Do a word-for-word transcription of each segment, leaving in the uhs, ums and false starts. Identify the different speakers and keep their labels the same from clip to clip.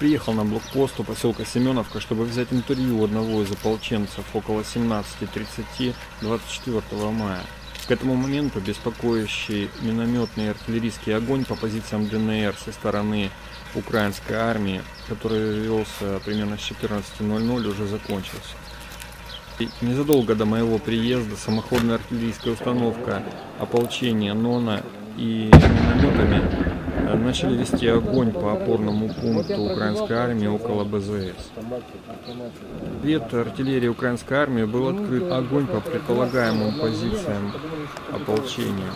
Speaker 1: приехал на блокпост у поселка Семеновка, чтобы взять интервью у одного из ополченцев около семнадцати тридцати двадцать четвёртого мая. К этому моменту беспокоящий минометный и артиллерийский огонь по позициям ДНР со стороны украинской армии, который велся примерно с четырнадцати ноль-ноль, уже закончился. И незадолго до моего приезда самоходная артиллерийская установка ополчения НОНа и минометами начали вести огонь по опорному пункту украинской армии около БЗС. В ответ артиллерии украинской армии был открыт огонь по предполагаемым позициям ополчения.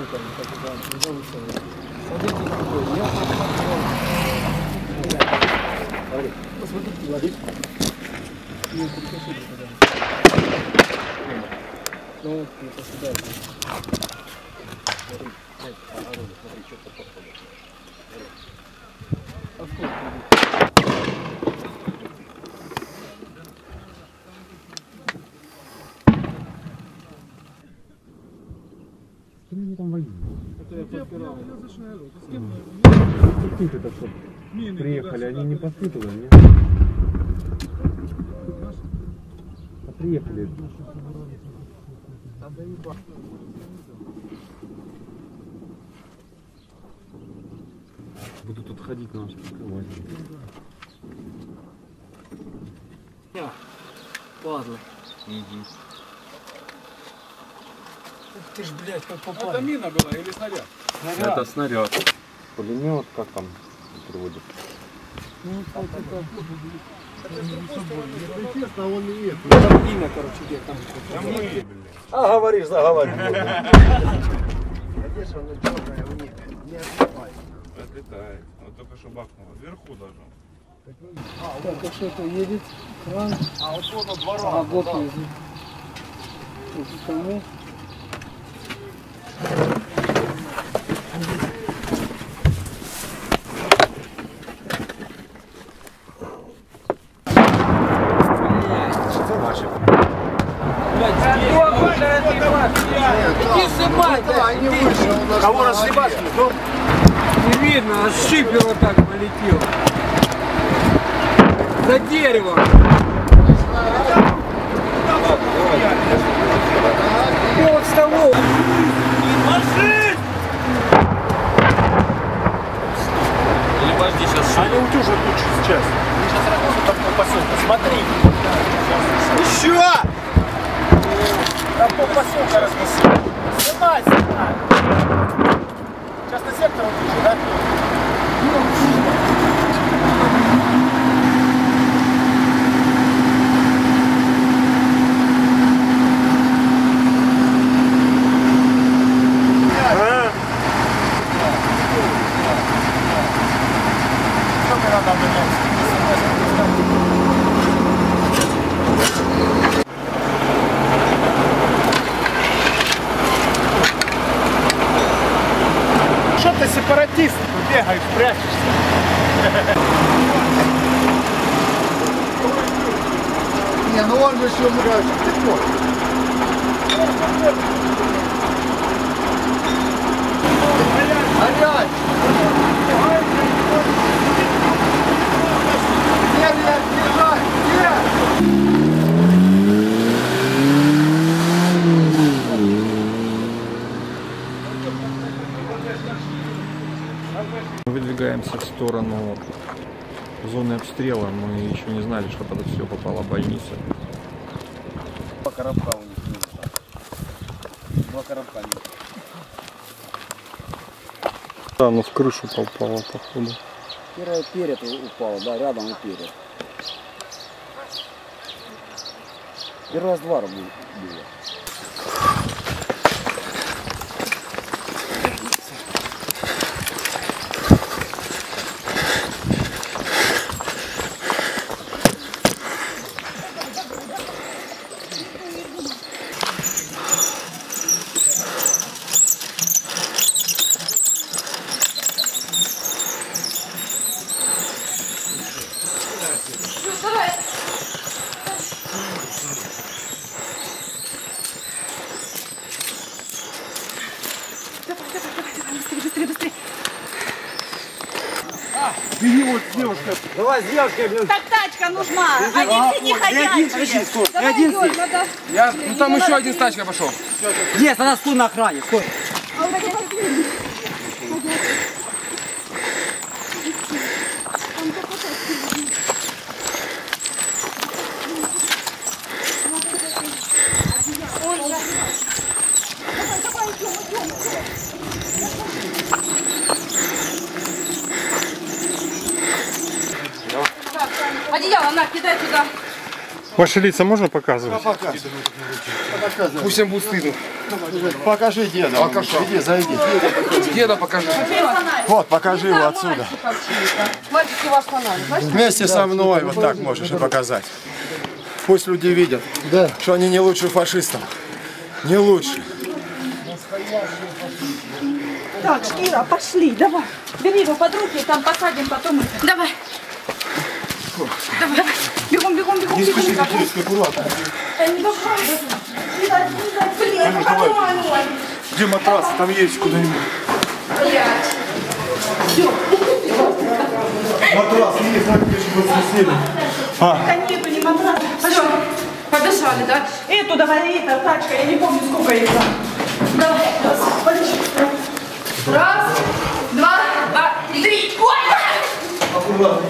Speaker 2: Они там воюют. Это что? Приехали, они не посыпали, нет? А приехали. Буду тут ходить, на нас покрывать.
Speaker 3: Падлы.
Speaker 2: Угу.
Speaker 3: Ух ты ж, блядь, как попал.
Speaker 4: Это мина была или снаряд?
Speaker 3: Снаряд.
Speaker 2: Это снаряд. Пулемет, как там переводит?
Speaker 3: Ну, как это...
Speaker 4: Естественно, он и это.
Speaker 3: Там имя, короче, где там.
Speaker 4: А, говоришь, заговаривай.
Speaker 5: Конечно, он черная у них. Не отлипает.
Speaker 4: Отлетает. Вот только что бахнуло. Вверху даже.
Speaker 3: Так, а что это едет? Кран.
Speaker 4: А вот он два
Speaker 3: А,
Speaker 4: раза.
Speaker 3: блок едет. Тут кому?
Speaker 4: Кого расхлебать?
Speaker 3: Не видно, а шипер вот так полетел. За деревом. Вот с того.
Speaker 4: Или подожди, сейчас они утюжат тут через час. Они сейчас работают там по поселку. Смотри. Еще! Там пол поселка разнесли. Снимай, снимай. Частный сектор утюжит, да? Что ты сепаратист? Ты бегаешь, прячешься.
Speaker 5: Не, ну он же еще умирает. Горять! Где, блядь, бежать? Где?
Speaker 1: Мы выдвигаемся в сторону зоны обстрела. Мы еще не знали, что под все попала больница.
Speaker 4: Два коробка у них минус. Два коробка минус.
Speaker 1: Да, ну в крышу попала, походу.
Speaker 3: Первая перед упала, да, рядом и перед. Первый раз два было.
Speaker 4: Бери
Speaker 3: вот с девушкой. Давай с девушкой, блин.
Speaker 6: Так тачка нужна. Они все не ходячие. Давай,
Speaker 3: один
Speaker 6: Юль, надо...
Speaker 3: Я, ну там еще один с тачкой пошел.
Speaker 7: Нет, она стой на охране, стой.
Speaker 6: Одеяло, на, кидай туда.
Speaker 1: Ваши лица можно показывать?
Speaker 3: Пусть им будет стыдно.
Speaker 5: Покажи деда. Покажи. Иди, зайди.
Speaker 3: Деда покажи.
Speaker 5: Вот, покажи его отсюда.
Speaker 6: Мальчики, ваш фонарик.
Speaker 5: Вместе со мной вот так можешь и показать. Пусть люди видят, что они не лучше фашистов. Не лучше.
Speaker 6: Так, Шкира, пошли, давай. Бери его под руки, там посадим, потом... Давай. Давай, давай. Бегом, бегом, бегом, бегом. Не спеши,
Speaker 5: аккуратно.
Speaker 6: Да не давай. Не дай, не дай. Блин, какой мой.
Speaker 5: Где матрас? Там есть куда-нибудь.
Speaker 6: Блядь. Все.
Speaker 5: Матрас есть, так чтобы снесли.
Speaker 6: Да нету, не матрас. Все, подышали, да? Эту давай, эта тачка, я не помню, сколько их там. Давай, раз, подыши. Раз, два, два, три. Ой!
Speaker 5: Аккуратно.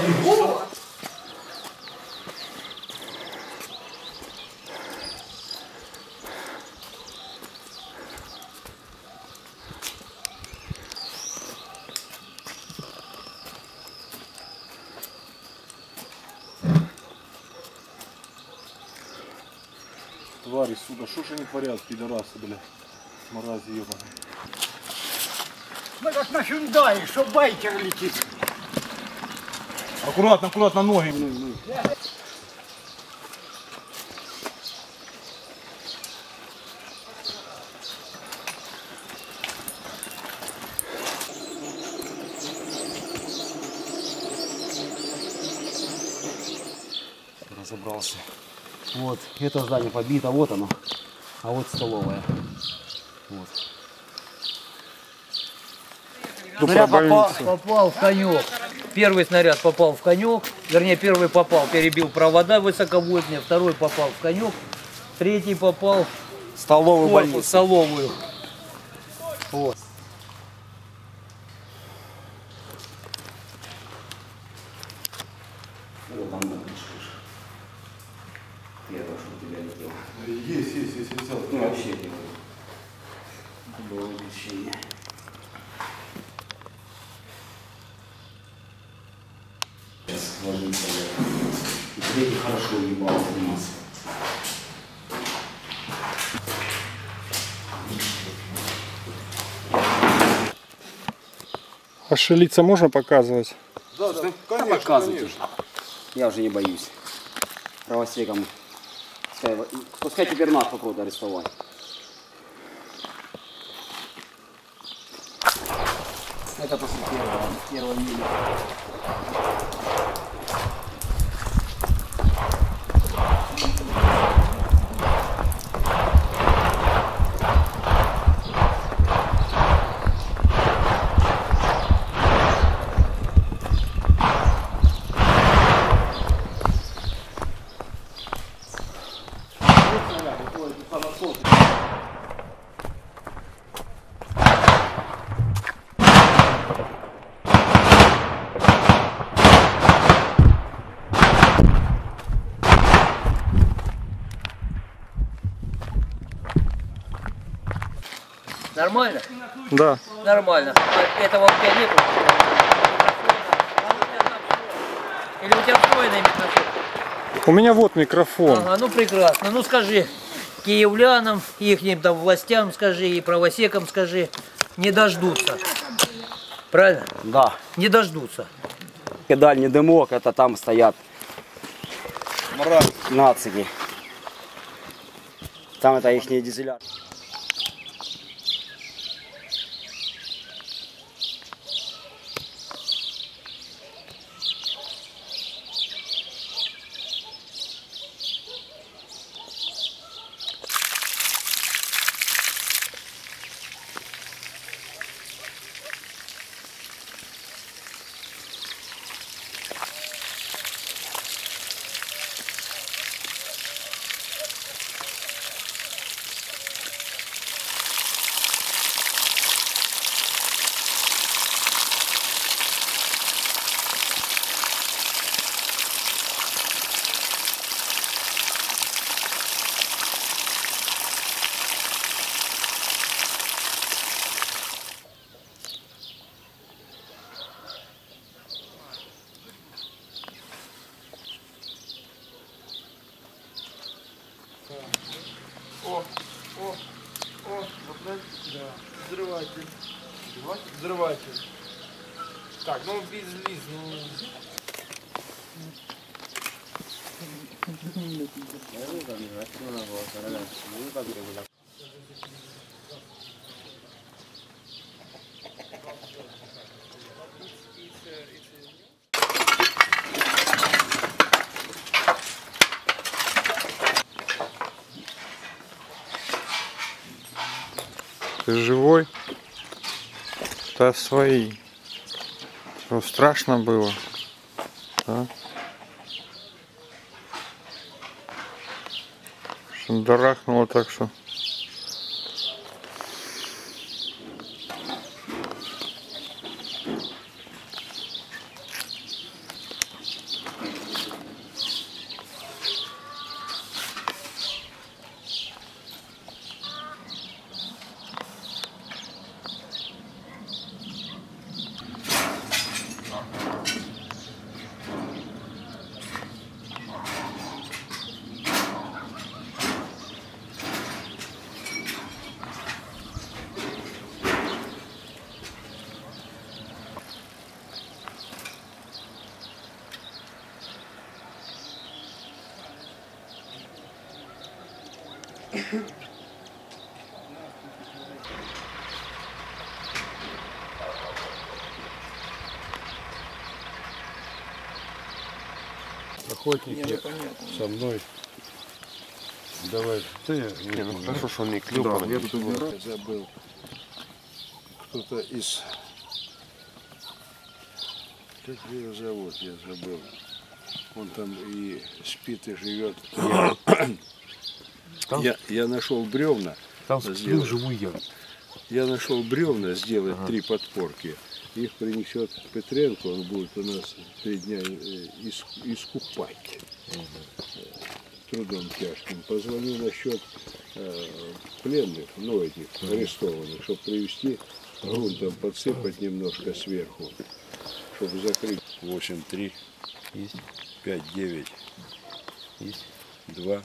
Speaker 2: Твари, сука, что ж они творят, пидорасы, бля. Мрази ебаные.
Speaker 3: Мы как на Hyundai, что байкер летит.
Speaker 2: Аккуратно, аккуратно, ноги.
Speaker 7: Разобрался. Вот, это здание побито, вот оно. А вот столовая. Вот. Снаряд попал, попал в конек. Первый снаряд попал в конек. Вернее, первый попал, перебил провода высоковольтные. Второй попал в конек. Третий попал в столовую больницу. Столовую. Вот.
Speaker 5: Есть, есть, есть, взял.
Speaker 7: Ну, вообще не было лечение. Сейчас ложимся. И третий хорошо ебал заниматься.
Speaker 1: Ваши лица можно показывать?
Speaker 5: Да, да, конечно,
Speaker 7: Показывайте.
Speaker 5: конечно.
Speaker 7: Я уже не боюсь. Правосеком. Пускай, пускай теперь нас попробуют арестовать. Это после первого, первого мили. Нормально?
Speaker 1: Да.
Speaker 7: Нормально. А этого у тебя нету? Или у тебя встроенный микрофон?
Speaker 1: У меня вот микрофон.
Speaker 7: Ага, ну прекрасно. Ну скажи киевлянам, ихним там властям скажи, и правосекам скажи, не дождутся. Правильно?
Speaker 8: Да.
Speaker 7: Не дождутся.
Speaker 8: Дальний дымок, это там стоят нацики. Там это их дизеля.
Speaker 5: О, о, о, да. Взрыватель. Взрыватель. Так, ну без лиз, ну...
Speaker 1: Ты живой? Да свои. Что, страшно было? Да? Шандарахнуло так что.
Speaker 2: Охотники со мной. Давай. Ты,
Speaker 5: Не, ну хорошо, что он не клюнул. Да, я тут убирал.
Speaker 2: Забыл. Кто-то из... Как его зовут, я забыл. Он там и спит, и живет. Я, я, я нашел бревна.
Speaker 5: Там сплю живу я.
Speaker 2: Я нашел бревна сделать
Speaker 5: Ага.
Speaker 2: три подпорки. Их принесет Петренко, он будет у нас три дня ис, искупать. Ага. Трудом тяжким. Позвоню насчет э, пленных, ну этих арестованных, чтобы привезти грунтом, подсыпать немножко сверху, чтобы закрыть. восемь три.
Speaker 5: Есть.
Speaker 2: пять девять.
Speaker 5: Есть.
Speaker 2: два.